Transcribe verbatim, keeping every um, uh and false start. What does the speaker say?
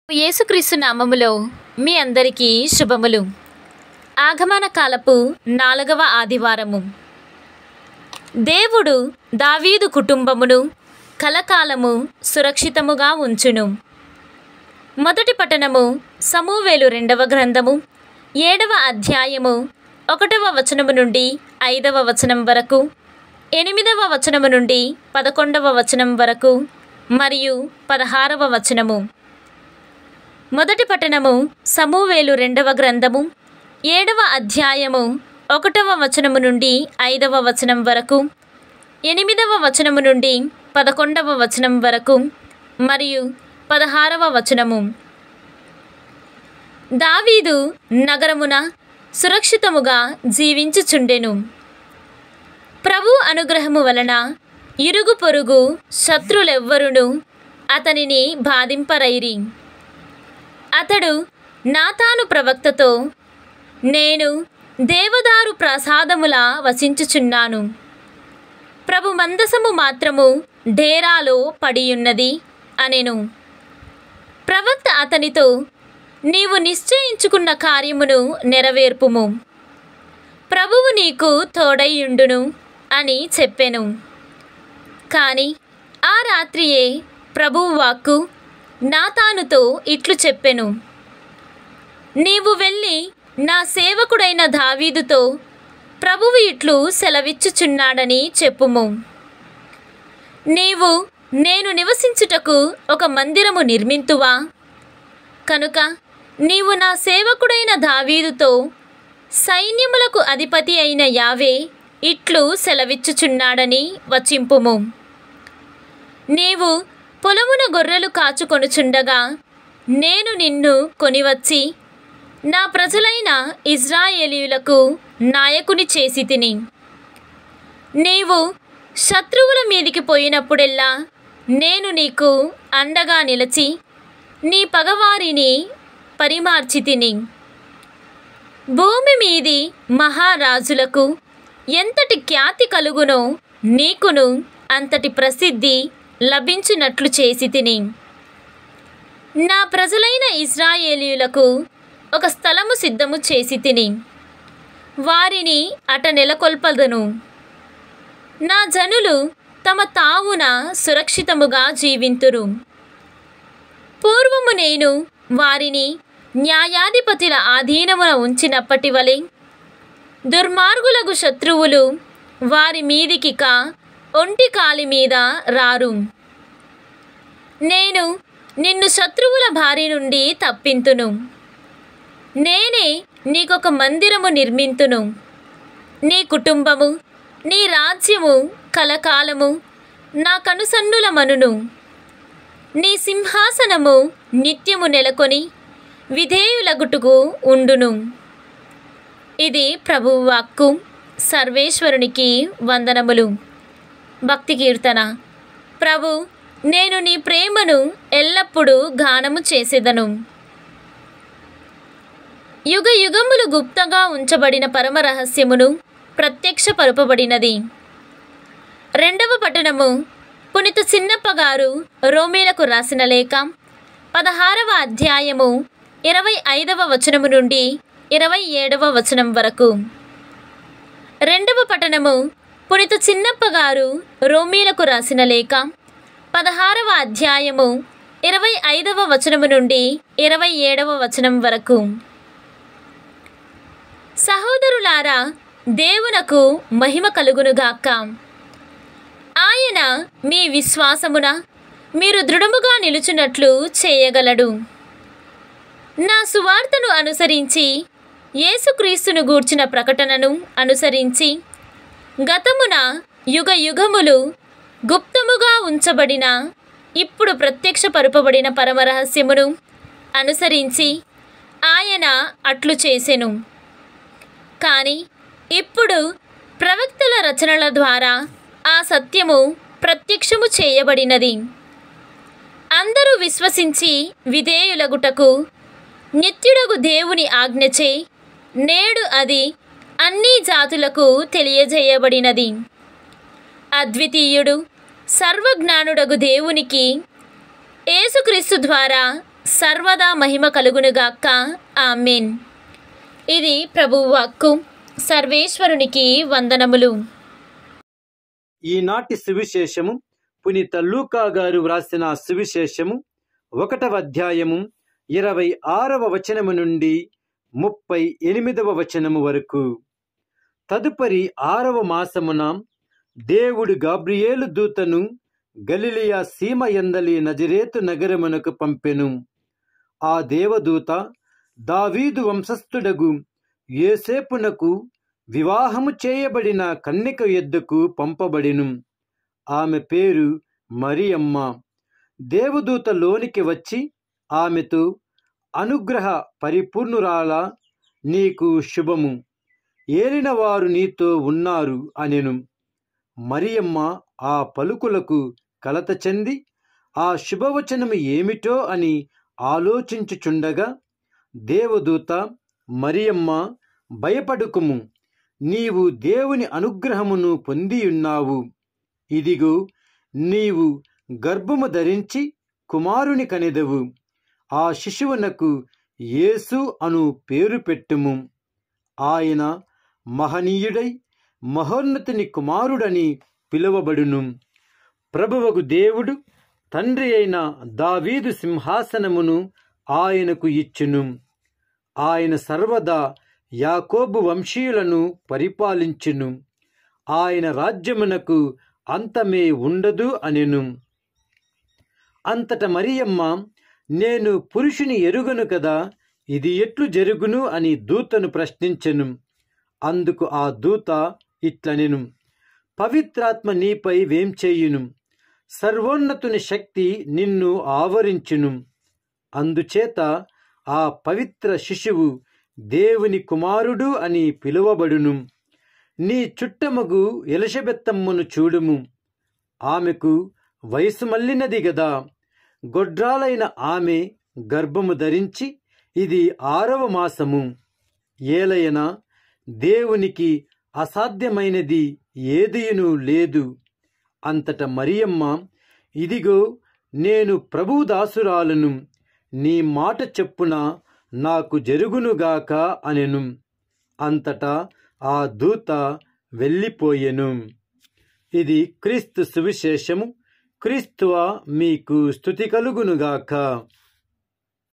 యేసుక్రీస్తు నామములో మీ అందరికీ శుభములు. ఆగమన కాలపు నాలుగవ ఆదివారము. దేవుడు దావీదు కుటుంబమును కలకాలము సురక్షితముగా ఉంచును. మొదటి పట్టణము సమూవేలు రెండవ గ్రంథము ఏడవ అధ్యాయము ఒకటవ వచనము నుండి ఐదవ వచనం వరకు, ఎనిమిదవ వచనము నుండి పదకొండవ వచనం వరకు మరియు పదహారవ వచనము. మొదటి పట్టణము సమూవేలు రెండవ గ్రంథము ఏడవ అధ్యాయము ఒకటవ వచనము నుండి ఐదవ వచనం వరకు, ఎనిమిదవ వచనము నుండి పదకొండవ వచనం వరకు మరియు పదహారవ వచనము. దావీదు నగరమున సురక్షితముగా జీవించుచుండెను. ప్రభు అనుగ్రహము వలన ఇరుగు పొరుగు శత్రులెవ్వరును అతనిని బాధింపరైరి. అతడు నాతాను ప్రవక్తతో, నేను దేవదారు ప్రసాదములా వసించుచున్నాను, ప్రభు మందసము మాత్రము డేరాలో పడియున్నది అనెను. ప్రవక్త అతనితో, నీవు నిశ్చయించుకున్న కార్యమును నెరవేర్పుము, ప్రభువు నీకు తోడైయుండును అని చెప్పెను. కాని ఆ రాత్రియే ప్రభువు వాక్కు నాతానుతో ఇట్లు చెప్పెను, నీవు వెళ్ళి నా సేవకుడైన దావీదుతో ప్రభువు ఇట్లు సెలవిచ్చుచున్నాడని చెప్పుము. నీవు నేను నివసించుటకు ఒక మందిరము నిర్మింతువా? కనుక నీవు నా సేవకుడైన దావీదుతో, సైన్యములకు అధిపతి అయిన యావే ఇట్లు సెలవిచ్చుచున్నాడని వచింపుము. నీవు పొలమున గొర్రెలు కాచుకొనుచుండగా నేను నిన్ను కొనివచ్చి నా ప్రజలైన ఇజ్రాయేలీయులకు నాయకుని చేసి తిని. నీవు శత్రువుల మీదికి పోయినప్పుడెల్లా నేను నీకు అండగా నిలిచి నీ పగవారిని పరిమార్చి తిని. భూమి మీది మహారాజులకు ఎంతటి ఖ్యాతి కలుగునో నీకును అంతటి ప్రసిద్ధి లభించినట్లు చేసి తిని. నా ప్రజలైన ఇజ్రాయేలీయులకు ఒక స్థలము సిద్ధము చేసి తిని, వారిని అట నెలకొల్పదను. నా జనులు తమ తావున సురక్షితముగా జీవింతురు. పూర్వము నేను వారిని న్యాయాధిపతుల ఆధీనమున ఉంచినప్పటి వలె దుర్మార్గులకు శత్రువులు వారి మీదికిక ఒంటి కాలి మీద రారు. నేను నిన్ను శత్రువుల బారి నుండి తప్పింతును. నేనే నీకొక మందిరము నిర్మింతును. నీ కుటుంబము నీ రాజ్యము కలకాలము నా కనుసన్నుల మనును. నీ సింహాసనము నిత్యము నెలకొని విధేయులగుటకు ఉండును. ఇది ప్రభువు వాక్కు. సర్వేశ్వరునికి వందనములు. భక్తి కీర్తన. ప్రభు, నేను నీ ప్రేమను ఎల్లప్పుడూ గానము చేసేదను. యుగ యుగములు గుప్తంగా ఉంచబడిన పరమ రహస్యమును ప్రత్యక్షపరపబడినది. రెండవ పట్టణము పునీత చిన్నప్ప గారు రోమీలకు రాసిన లేఖ పదహారవ అధ్యాయము ఇరవై ఐదవ వచనము నుండి ఇరవై ఏడవ వచనం వరకు. రెండవ పట్టణము పునీత చిన్నప్ప గారు రోమీలకు రాసిన లేఖ పదహారవ అధ్యాయము ఇరవై ఐదవ వచనము నుండి ఇరవై ఏడవ వచనం వరకు. సహోదరులారా, దేవునకు మహిమ కలుగునుగాక. ఆయన మీ విశ్వాసమున మీరు దృఢముగా నిలుచున్నట్లు చేయగలడు. నా సువార్తను అనుసరించి, యేసుక్రీస్తును గూర్చిన ప్రకటనను అనుసరించి, గతమున యుగ యుగములు గుప్తముగా ఉంచబడిన ఇప్పుడు ప్రత్యక్షపరపబడిన పరమరహస్యమును అనుసరించి ఆయన అట్లు చేసెను. కానీ ఇప్పుడు ప్రవక్తల రచనల ద్వారా ఆ సత్యము ప్రత్యక్షము చేయబడినది. అందరూ విశ్వసించి విధేయులగుటకు నిత్యుడగు దేవుని ఆజ్ఞచే నేడు అది అన్ని జాతులకు తెలియజేయబడినది. అద్వితీయుడు సర్వజ్ఞానుడగు దేవునికి యేసుక్రీస్తు ద్వారా సర్వదా మహిమ కలుగునుగాక. ఆమెన్. ఇది ప్రభువు వాక్కు. సర్వేశ్వరునికి వందనములు. ఈనాటి సువిశేషము పునీత లూకా గారు వ్రాసిన సువిశేషము ఒకటవ అధ్యాయము ఇరవై ఆరవ వచనము నుండి ముప్పై ఎనిమిదవ వచనము వరకు. తదుపరి ఆరవ మాసమున దేవుడు గాబ్రియేలు దూతను గలిలయ సీమ యందలి నజరేతు నగరమునకు పంపెను. ఆ దేవదూత దావీదు వంశస్థుడగు యోసేపునకు వివాహము చేయబడిన కన్యక యొద్దకు పంపబడిను. ఆమె పేరు మరియమ్మ. దేవదూత లోనికి వచ్చి ఆమెతో, అనుగ్రహ పరిపూర్ణురాలా, నీకు శుభము, ఏలినవారు నీతో ఉన్నారు అనెను. మరియమ్మ ఆ పలుకులకు కలత చెంది ఆ శుభవచనము ఏమిటో అని ఆలోచించుచుండగా దేవదూత, మరియమ్మ, భయపడుకుము, నీవు దేవుని అనుగ్రహమును పొందియున్నావు. ఇదిగో, నీవు గర్భము ధరించి కుమారుని కనెదవు. ఆ శిశువునకు యేసు అను పేరు పెట్టుము. ఆయన మహనీయుడై మహోన్నతుని కుమారుడని పిలువబడును. ప్రభువగు దేవుడు తండ్రి అయిన దావీదు సింహాసనమును ఆయనకు ఇచ్చును. ఆయన సర్వదా యాకోబు వంశీయులను పరిపాలించును. ఆయన రాజ్యమునకు అంతమే ఉండదు అనెను. అంతట మరియమ్మ, నేను పురుషుని ఎరుగను కదా, ఇది ఎట్లు జరుగును అని దూతను ప్రశ్నించెను. అందుకు ఆ దూత ఇట్లనెను, పవిత్రాత్మ నీపై వేంచేయును, సర్వోన్నతుని శక్తి నిన్ను ఆవరించును. అందుచేత ఆ పవిత్ర శిశువు దేవుని కుమారుడు అని పిలువబడును. నీ చుట్టమగు ఎలిజబెత్తమ్మను చూడుము, ఆమెకు వయసు మళ్ళినది గదా. గొడ్రాలైన ఆమె గర్భము ధరించి ఇది ఆరవ మాసము. ఏలయన దేవునికి అసాధ్యమైనది ఏదియును లేదు. అంతట మరియమ్మ, ఇదిగో, నేను ప్రభువు దాసురాలను, నీ మాట చెప్పున నాకు జరుగునుగాక అనెను. అంతటా ఆ దూత వెళ్ళిపోయెను. ఇది క్రీస్తు సువిశేషము. క్రీస్తువా మీకు స్తుతి కలుగునుగాక.